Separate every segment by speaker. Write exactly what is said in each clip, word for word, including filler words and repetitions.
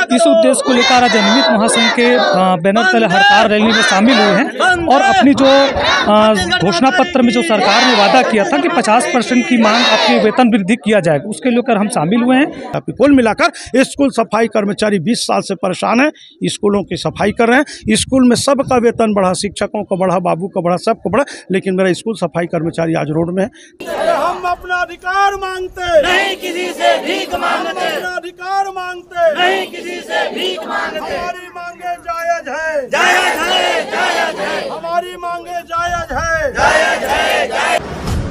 Speaker 1: इस उद्देश्य को लेकर आज जनमित महासंघ के बैनर तले हड़ताल रैली में शामिल हुए हैं और अपनी जो घोषणा पत्र में जो सरकार ने वादा किया था कि पचास परसेंट की मांग आपके वेतन वृद्धि किया जाएगा, उसके लेकर हम शामिल हुए हैं।
Speaker 2: कुल मिलाकर स्कूल सफाई कर्मचारी बीस साल से परेशान है, स्कूलों की सफाई कर रहे हैं। स्कूल में सबका वेतन बढ़ा, शिक्षकों को बढ़ा, बाबू को बढ़ा, सबको बढ़ा, लेकिन मेरा स्कूल सफाई कर्मचारी आज रोड में है।
Speaker 3: हम अपना अधिकार मांगते नहीं, किसी से भीख मांगते, अपना अधिकार मांगते नहीं, किसी से भीख मांगते। हमारी मांगे जायज है, जायज है, जायज है, हमारी मांगे जायज है, जायज है, जायज।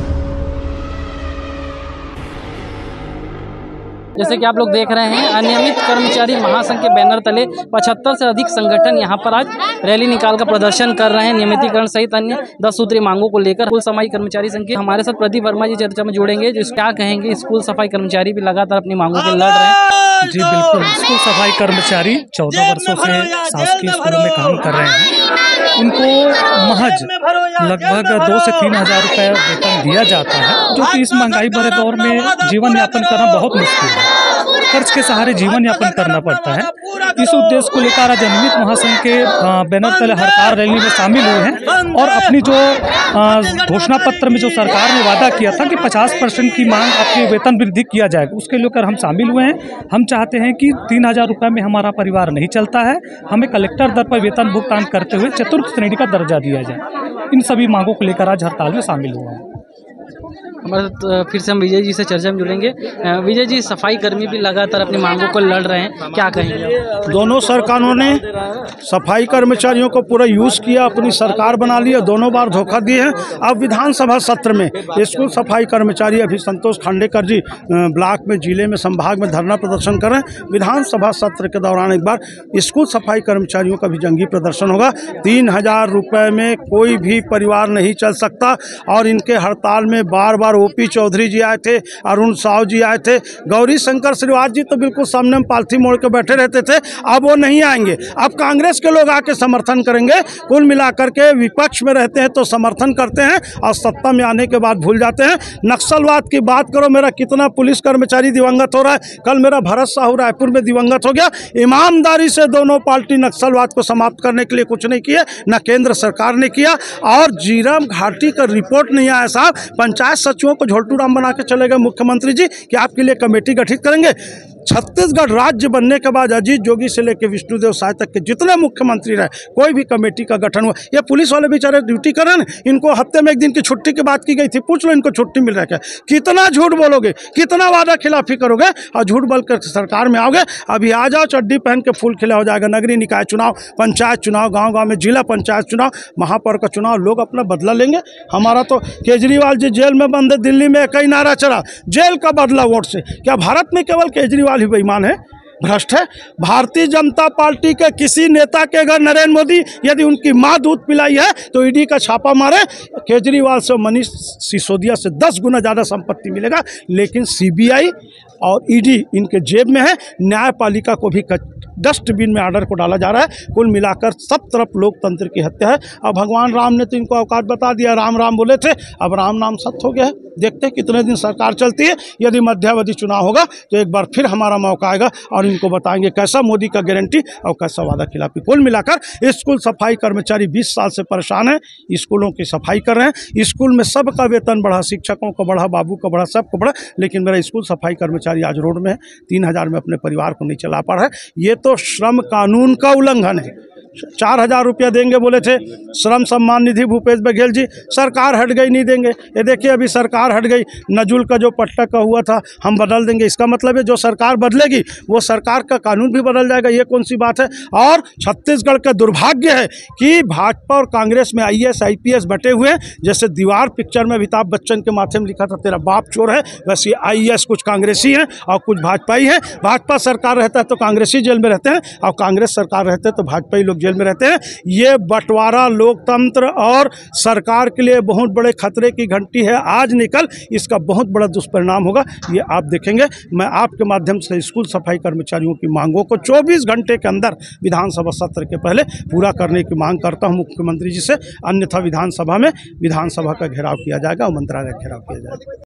Speaker 4: जैसे कि आप लोग देख रहे हैं, अनियमित कर्मचारी महासंघ के बैनर तले पचहत्तर से अधिक संगठन यहां पर आज रैली निकालकर प्रदर्शन कर रहे हैं नियमितीकरण सहित अन्य दस सूत्री मांगों को लेकर। स्कूल सफाई कर्मचारी संघ के हमारे साथ प्रदीप वर्मा जी चर्चा में जुड़ेंगे, जो क्या कहेंगे। स्कूल सफाई कर्मचारी भी लगातार अपनी मांगों के लड़ रहे हैं।
Speaker 1: जी बिल्कुल, स्कूल सफाई कर्मचारी चौदह वर्षों से शासकीय स्कूलों में काम कर रहे हैं। उनको महज लगभग दो से तीन हजार रुपये वेतन दिया जाता है, जो कि इस महंगाई भरे दौर में जीवन यापन करना बहुत मुश्किल है। कर्ज के सहारे जीवन यापन करना पड़ता है। इस उद्देश्य को लेकर आज जनमित महासंघ के बैनर तले हड़ताल रैली में शामिल हुए हैं और अपनी जो घोषणा पत्र में जो सरकार ने वादा किया था कि पचास परसेंट की मांग आपके वेतन वृद्धि किया जाएगा, उसके लेकर हम शामिल हुए हैं। हम चाहते हैं कि तीन हजार रुपये में हमारा परिवार नहीं चलता है, हमें कलेक्टर दर पर वेतन भुगतान करते हुए चतुर्थ श्रेणी का दर्जा दिया जाए। इन सभी मांगों को लेकर आज हड़ताल में शामिल हुए हैं।
Speaker 4: हमारे साथ फिर से हम विजय जी से चर्चा में जुड़ेंगे। विजय जी, सफाई कर्मी भी लगातार अपनी मांगों को लड़ रहे हैं, क्या कहेंगे?
Speaker 2: दोनों सरकारों ने सफाई कर्मचारियों को पूरा यूज़ किया, अपनी सरकार बना लिया, दोनों बार धोखा दिए हैं। अब विधानसभा सत्र में स्कूल सफाई कर्मचारी अभी संतोष खांडेकर जी ब्लॉक में, जिले में, संभाग में धरना प्रदर्शन कर रहे हैं। विधानसभा सत्र के दौरान एक बार स्कूल सफाई कर्मचारियों का भी जंगी प्रदर्शन होगा। तीन हजार रुपये में कोई भी परिवार नहीं चल सकता और इनके हड़ताल में बार बार ओपी चौधरी जी आए थे, अरुण साहू जी आए थे, गौरी शंकर श्रीवास जी तो बिल्कुल सामने में पालथी मोड़ के बैठे रहते थे। अब वो नहीं आएंगे, अब कांग्रेस के लोग आके समर्थन करेंगे। कुल मिलाकर के विपक्ष में रहते हैं तो समर्थन करते हैं और सत्ता में आने के बाद भूल जाते हैं। नक्सलवाद की बात करो, मेरा कितना पुलिस कर्मचारी दिवंगत हो रहा है। कल मेरा भरत साहू रायपुर में दिवंगत हो गया। ईमानदारी से दोनों पार्टी नक्सलवाद को समाप्त करने के लिए कुछ नहीं किए, न केंद्र सरकार ने किया। और जीरम घाटी का रिपोर्ट नहीं आया साहब। पंचायत सचिवों को झोलटू राम बना के चले गए मुख्यमंत्री जी कि आपके लिए कमेटी गठित करेंगे। छत्तीसगढ़ राज्य बनने के बाद अजीत जोगी से लेकर विष्णुदेव साय तक के जितने मुख्यमंत्री रहे, कोई भी कमेटी का गठन हुआ। ये पुलिस वाले बेचारे ड्यूटी कर रहे हैं, इनको हफ्ते में एक दिन की छुट्टी की बात की गई थी, पूछ लो इनको छुट्टी मिल रहा है क्या? कितना झूठ बोलोगे, कितना वादा खिलाफी करोगे और झूठ बोल कर सरकार में आओगे। अभी आ जाओ, चड्डी पहन के फूल खिला हो जाएगा। नगरीय निकाय चुनाव, पंचायत चुनाव, गाँव गाँव में जिला पंचायत चुनाव, महापौर का चुनाव, लोग अपना बदला लेंगे। हमारा तो केजरीवाल जी जेल में बंद है, दिल्ली में कई नारा चला, जेल का बदला वोट से। क्या भारत में केवल केजरीवाल ही बेईमान है, भ्रष्ट है? भारतीय जनता पार्टी के किसी नेता के अगर नरेंद्र मोदी यदि उनकी मां दूध पिलाई है तो ईडी का छापा मारे। केजरीवाल से, मनीष सिसोदिया से दस गुना ज़्यादा संपत्ति मिलेगा, लेकिन सीबीआई और ईडी इनके जेब में है। न्यायपालिका को भी डस्टबिन में ऑर्डर को डाला जा रहा है। कुल मिलाकर सब तरफ लोकतंत्र की हत्या है। अब भगवान राम ने तो इनको औकात बता दिया, राम राम बोले थे, अब राम नाम सत्य हो गया है। देखते हैं कितने दिन सरकार चलती है। यदि मध्यावधि चुनाव होगा तो एक बार फिर हमारा मौका आएगा और इनको बताएंगे कैसा मोदी का गारंटी और कैसा वादा खिलाफी। कुल मिलाकर स्कूल सफाई कर्मचारी बीस साल से परेशान है, स्कूलों की सफाई कर रहे हैं। स्कूल में सबका वेतन बढ़ा, शिक्षकों को बढ़ा, बाबू को बढ़ा, सबको बढ़ा, लेकिन मेरा स्कूल सफाई कर्मचारी आज रोड में है। तीन हजार में अपने परिवार को नहीं चला पा रहा है। ये तो श्रम कानून का उल्लंघन है। चार हजार रुपया देंगे बोले थे श्रम सम्मान निधि भूपेश बघेल जी, सरकार हट गई, नहीं देंगे। ये देखिए अभी सरकार हट गई, नजुल का जो पट्टा का हुआ था हम बदल देंगे। इसका मतलब है जो सरकार बदलेगी वो सरकार का कानून भी बदल जाएगा। ये कौन सी बात है? और छत्तीसगढ़ का दुर्भाग्य है कि भाजपा और कांग्रेस में I S I P S बटे हुए हैं। जैसे दीवार पिक्चर में अमिताभ बच्चन के माथे में लिखा था तेरा बाप चोर है, वैसे आई ए एस कुछ कांग्रेसी हैं और कुछ भाजपाई हैं। भाजपा सरकार रहता है तो कांग्रेसी जेल में रहते हैं और कांग्रेस सरकार रहते हैं तो भाजपाई लोग जेल में रहते हैं। ये बंटवारा लोकतंत्र और सरकार के लिए बहुत बड़े खतरे की घंटी है। आज निकल इसका बहुत बड़ा दुष्परिणाम होगा, ये आप देखेंगे। मैं आपके माध्यम से स्कूल सफाई कर्मचारियों की मांगों को चौबीस घंटे के अंदर विधानसभा सत्र के पहले पूरा करने की मांग करता हूं मुख्यमंत्री जी से, अन्यथा विधानसभा में विधानसभा का घेराव किया जाएगा और मंत्रालय का घेराव किया जाएगा।